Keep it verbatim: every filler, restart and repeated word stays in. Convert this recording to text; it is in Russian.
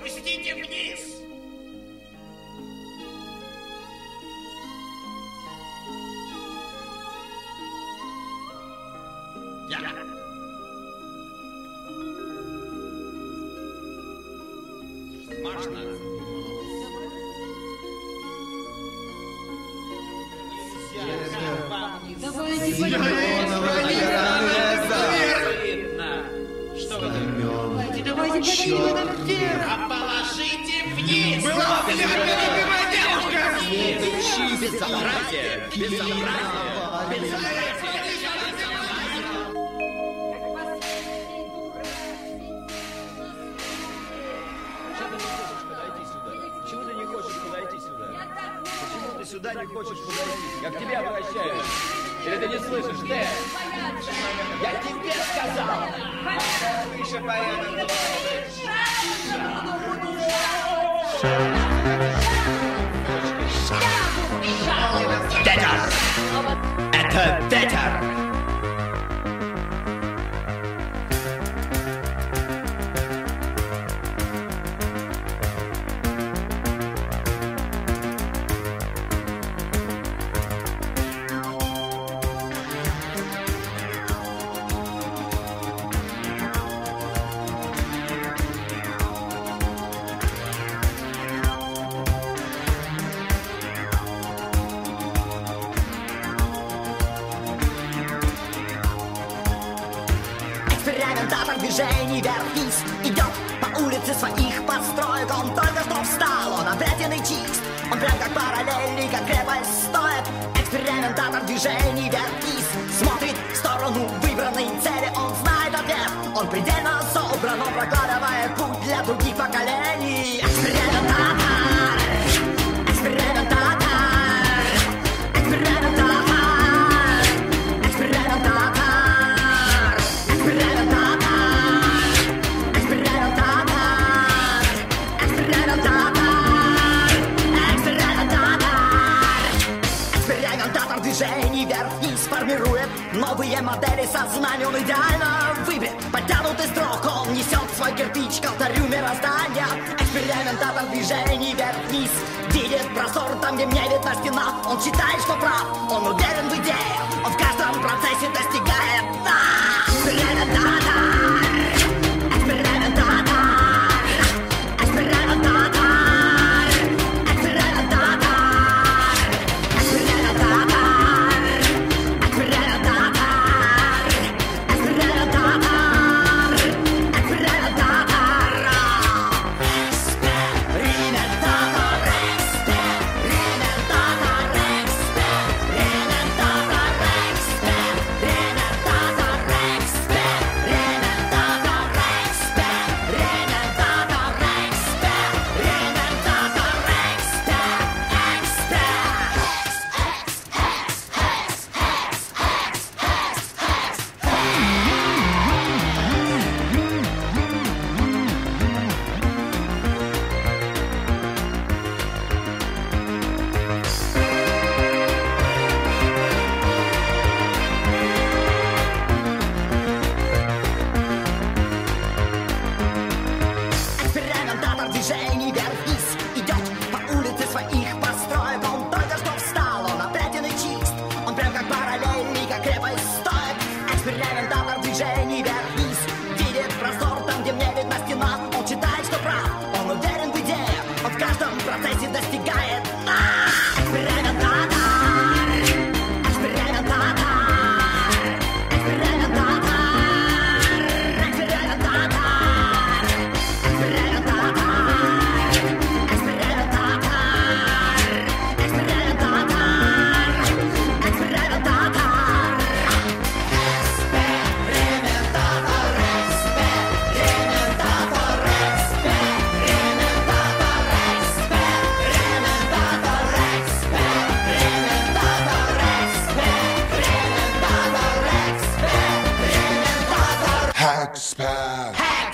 Опустите вниз! Я. Можно? Давайте, Что вы давайте, давайте, давайте, а положите вниз! Была бы любимая девушка! Безобразие! Безобразие! Безобразие! Почему ты не хочешь подойти сюда? Почему ты сюда не хочешь подойти? Я к тебе обращаюсь. Или ты не слышишь, Дэн? Я тебе сказал! Выше поеду. Детер! Это Детер! Экспериментатор движений вверх-вниз идет по улице своих построек. Он только что встал, он обретенный чист. Он прям как параллельный, как крепость стоит. Экспериментатор движений вверх-вниз смотрит в сторону выбранной цели. Он знает ответ, он предельно собран. Он прокладывает путь для других поколений. Экспериментатор, экспериментатор, экспериментатор. Движений вверх-вниз формирует новые модели сознания. Он идеально выбит, подтянутый строк. Он несет свой кирпич к алтарю мироздания. Экспериментатор движений вверх-вниз видит простор там, где мне видна стена. Он считает, что прав, он уверен в идее. Он в каждом процессе достигает да! Экспериментатор, экспериментатор, экспериментатор. Hackspad.